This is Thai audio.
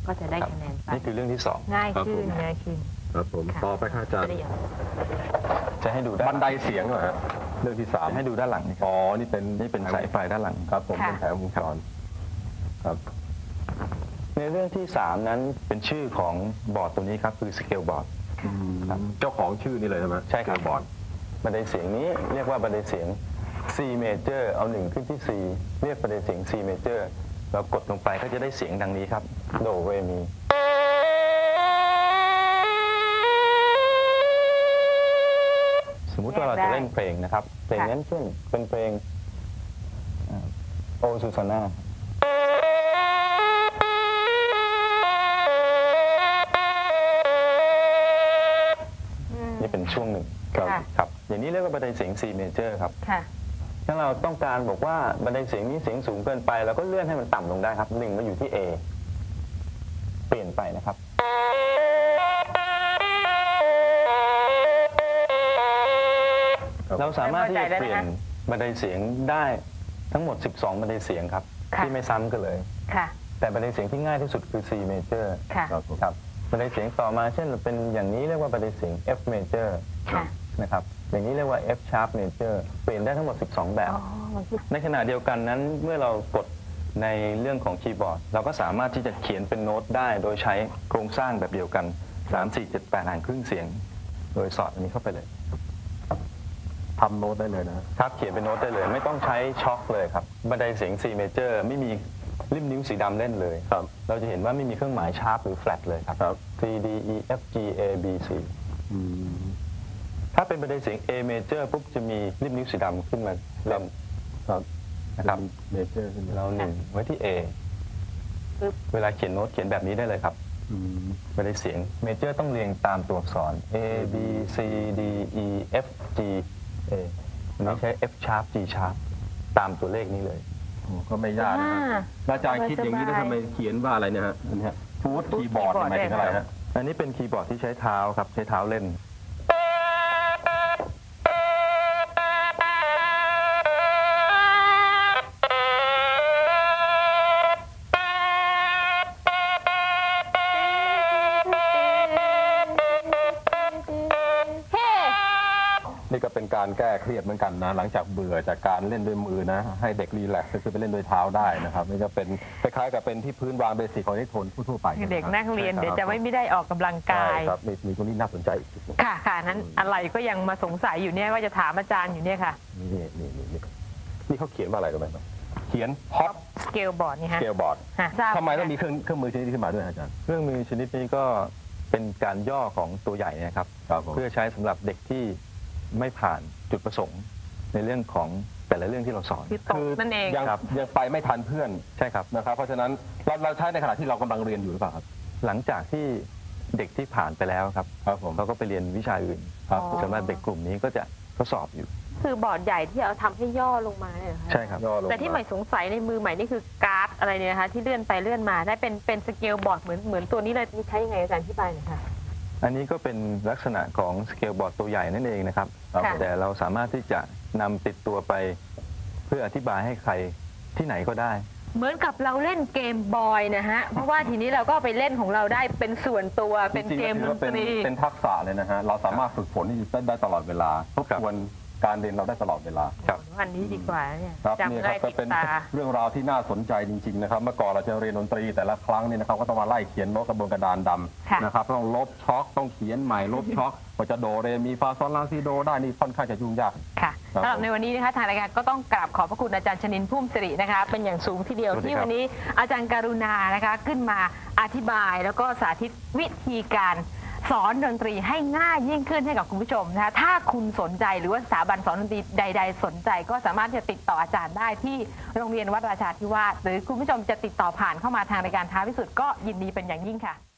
ก็จะได้คะแนนไปนี่คือเรื่องที่สองง่ายขึ้นครับผมต่อไปค่ะอาจารย์จะให้ดูบันไดเสียงเหรอฮะเรื่องที่สามให้ดูด้านหลังอ๋อนี่เป็นสายไฟด้านหลังครับผมเป็นแถววงจรครับในเรื่องที่สามนั้นเป็นชื่อของบอร์ดตัวนี้ครับคือสเกลบอร์ดเจ้าของชื่อนี่เลยใช่ไหมใช่ครับบอร์ดบันไดเสียงนี้เรียกว่าบันไดเสียง C major เอา1ขึ้นที่ C เรียกบันไดเสียง C major เรากดลงไปก็จะได้เสียงดังนี้ครับโดเรมีสมมุติว่าเราจะเล่นเพลงนะครับเพลงนั้นเช่นเป็นเพลงโอซูซาน่านี่เป็นช่วงหนึ่งครับอย่างนี้เรียกว่าบันไดเสียง C major ครับถ้าเราต้องการบอกว่าบันไดเสียงนี้เสียงสูงเกินไปเราก็เลื่อนให้มันต่ำลงได้ครับ1มาอยู่ที่ A เปลี่ยนไปนะครับเราสามารถที่จะเปลี่ยนบันไดเสียงได้ทั้งหมด12บันไดเสียงครับที่ไม่ซ้ำกันเลยแต่บันไดเสียงที่ง่ายที่สุดคือ C major ครับบันไดเสียงต่อมาเช่นเป็นอย่างนี้เรียกว่าบันไดเสียง F major นะครับอย่างนี้เรียกว่า F sharp major เปลี่ยนได้ทั้งหมด12แบบในขณะเดียวกันนั้นเมื่อเรากดในเรื่องของคีย์บอร์ดเราก็สามารถที่จะเขียนเป็นโน้ตได้โดยใช้โครงสร้างแบบเดียวกัน3 4 7 8อ่านครึ่งเสียงโดยสอดอันนี้เข้าไปเลยทำโน้ตได้เลยนะครับเขียนเป็นโน้ตได้เลยไม่ต้องใช้ช็อคเลยครับบันไดเสียง C major ไม่มีริมนิ้วสีดำเล่นเลยครับเราจะเห็นว่าไม่มีเครื่องหมายชาร์ปหรือแฟลตเลยครับ C D E F G A B C ถ้าเป็นบันไดเสียง A major ปุ๊บจะมีริมนิ้วสีดำขึ้นมาเล่นนะครับ major เรา1ไว้ที่ A เวลาเขียนโน้ตเขียนแบบนี้ได้เลยครับบันไดเสียง major ต้องเรียงตามตัวอักษร A B C D E F G A ไม่ใช้ F sharp G sharp ตามตัวเลขนี้เลยก็ไม่ยากนะครับอาจารย์คิดอย่างนี้ได้ทำไมเขียนว่าอะไรเนี่ยฮะฟูดคีย์บอร์ดหมายถึงอะไรฮะอันนี้เป็นคีย์บอร์ดที่ใช้เท้าครับใช้เท้าเล่นนี่ก็เป็นการแก้เครียดเหมือนกันนะหลังจากเบื่อจากการเล่นด้วยมือนะให้เด็กรีแลกซ์คือไปเล่นด้วยเท้าได้นะครับนี่ก็เป็นคล้ายๆกับเป็นที่พื้นวางเบสิกของนิทนทั่วไปเด็กนักเรียนเดี๋ยวจะไม่ได้ออกกำลังกายครับมีตรงนี้น่าสนใจอีกค่ะนั้นอะไรก็ยังมาสงสัยอยู่เนี่ยว่าจะถามอาจารย์อยู่เนี่ยค่ะนี่เขาเขียนว่าอะไรรู้ไหมเขียน Hop Scale Board นี่ฮะ Scale Board ทำไมต้องมีเครื่องมือชนิดนี้ขึ้นมาด้วยอาจารย์เครื่องมือชนิดนี้ก็เป็นการย่อของตัวใหญ่นะครับเพื่อใช้สำหรับเด็กที่ไม่ผ่านจุดประสงค์ในเรื่องของแต่ละเรื่องที่เราสอนคือนั่นเองยังไปไม่ทันเพื่อนใช่ครับนะครับเพราะฉะนั้นเราใช้ในขณะที่เรากำลังเรียนอยู่หรือเปล่าครับหลังจากที่เด็กที่ผ่านไปแล้วครับเขาก็ไปเรียนวิชาอื่นสำหรับเด็กกลุ่มนี้ก็จะทดสอบอยู่คือบอร์ดใหญ่ที่เอาทำให้ย่อลงมาเนี่ยใช่ครับแต่ที่ใหม่สงสัยในมือใหม่นี่คือการ์ดอะไรเนี่ยนะคะที่เลื่อนไปเลื่อนมาได้เป็นสเกลบอร์ดเหมือนตัวนี้เลยใช้ยังไงอาจารย์อธิบายหน่อยค่ะอันนี้ก็เป็นลักษณะของสเกลบอร์ดตัวใหญ่นั่นเองนะครับแต่เราสามารถที่จะนำติดตัวไปเพื่ออธิบายให้ใครที่ไหนก็ได้เหมือนกับเราเล่นเกมบอยนะฮะเพราะว่าทีนี้เราก็ไปเล่นของเราได้เป็นส่วนตัวเป็นเกมดนตรีเป็นทักษะเลยนะฮะเราสามารถฝึกฝนที่ได้ตลอดเวลาทบทวนการเรียนเราได้ตลอดเวลาวันนี้ดีกว่าเนี่ยจำได้ติดตาเรื่องราวที่น่าสนใจจริงๆนะครับเมื่อก่อนเราจะเรียนดนตรีแต่ละครั้งเนี่ยนะครับก็ต้องมาไล่เขียนโน้ตบนกระดานดำนะครับต้องลบช็อคต้องเขียนใหม่ลบช็อคกว่าจะโดเรมีฟาซอลลาซีโดได้นี่ค่อนข้างจะยุ่งยากค่ะสำหรับในวันนี้นะคะทางรายการก็ต้องกราบขอบพระคุณอาจารย์ชนินทร์พุ่มสิรินะคะเป็นอย่างสูงทีเดียวที่วันนี้อาจารย์การุณานะคะขึ้นมาอธิบายแล้วก็สาธิตวิธีการสอนดนตรีให้ง่ายยิ่งขึ้นให้กับคุณผู้ชมนะคะถ้าคุณสนใจหรือว่าสถาบันสอนดนตรีใดๆสนใจก็สามารถจะติดต่ออาจารย์ได้ที่โรงเรียนวัดราชาธิวาสหรือคุณผู้ชมจะติดต่อผ่านเข้ามาทางรายการท้าพิสูจน์ก็ยินดีเป็นอย่างยิ่งค่ะ